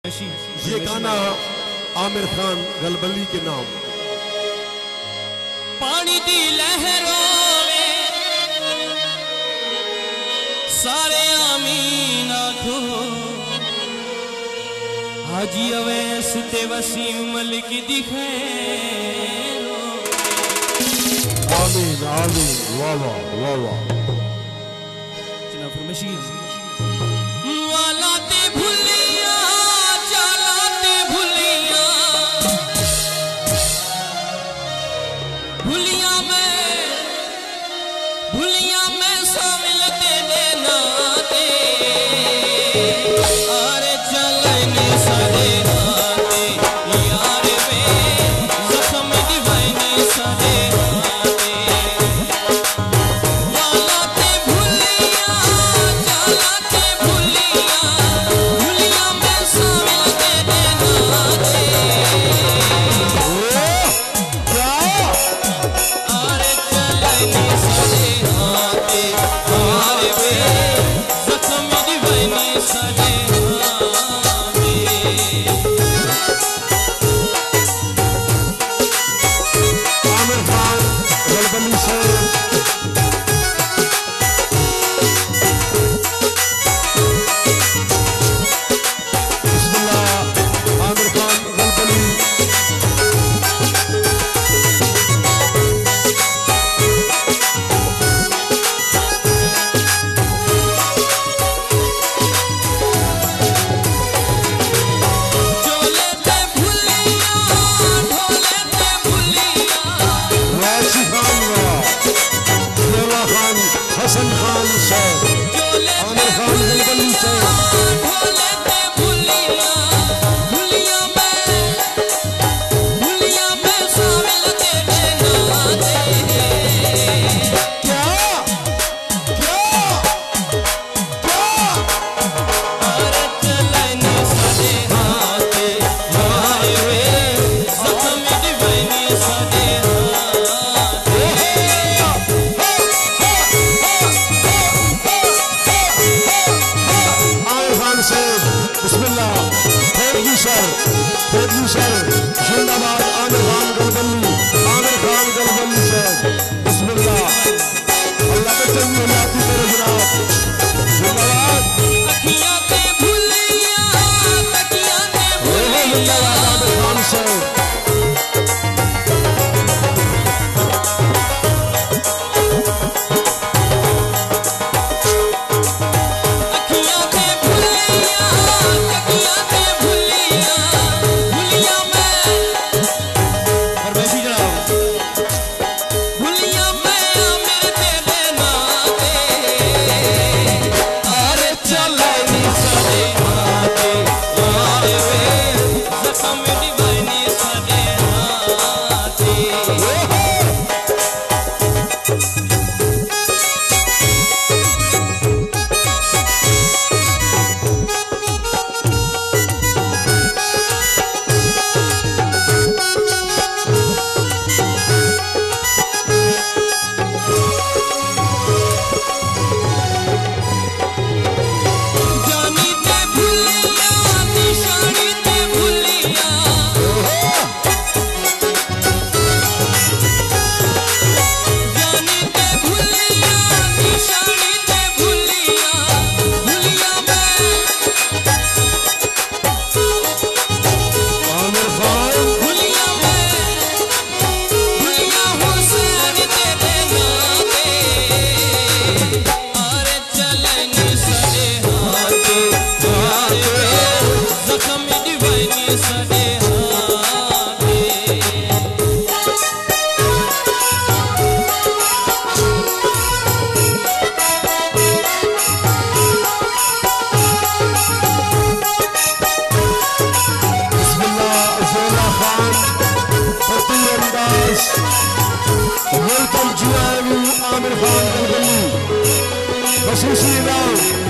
ये गाना आमिर खान गलबली के नाम। पानी दी लहरों में सारे आमीन आखो, हाजी अवैस ते वसीम मलिक दिखे। आमीन आमीन वाह वाह वाह वाह। जनाब फरमाइश वाला ते भुलिया चला ते भुलिया, भुलिया मैं शामिल तेरे नाते, अरे चलने सारे नाते यार वे जख्म दिवाने सारे नाते। वाला ते भुलिया चला ते भुलिया, भुलिया मैं शामिल तेरे नाते, अरे चलने सारे नाते यार वे जख्म दिवाने सारे नाते। आमिर खान गलबली से बिस्मिल्लाह। आमिर खान गलबली चोले ते भुलिया ढोले ते भुलिया, वासी खान वाह, देवा खान हसन खान से चोले आमिर खान गलबली से ढोले ते भुलिया, भुलिया मैं शामिल तेरे नाते, क्या क्या क्या अरे चलने सारे हाथे यार वे जख्म दिवाने सारे हाथे। आमिर खान से बिस्मिल्लाह। प्रोड्यूसर जिंदाबाद आमिर खान गलबली, आमिर खान गलबली से बिस्मिल्लाह। अल्लाह के चंगी लाती करे जनाब जिंदाबाद। अखियां ते भुलिया तकियां ते भुलिया, जिंदाबाद आमिर खान से अखियां ते भुलिया तकियां ते भुलिया, भुलिया मैं फरमाइशी जनाब, भुलिया मैं आमिर तेरे नाते, अरे चलने सारे हाथे यार वे जख्म दिवाने सारे हाथे। जानी ते भुलिया निशानी ते भुलिया, जानी ते भुलिया निशानी ते भुलिया, भुलिया मैं आमिर खान भुलिया हुसैन तेरे नाते, अरे चलने सारे हाथे यार वे जख्म दिवाने सारे हाथे। बिस्मिल्लाह। ज़ोला खान फतेह अंदाज वेलकम टू आमिर खान गलबली खसूसी नाम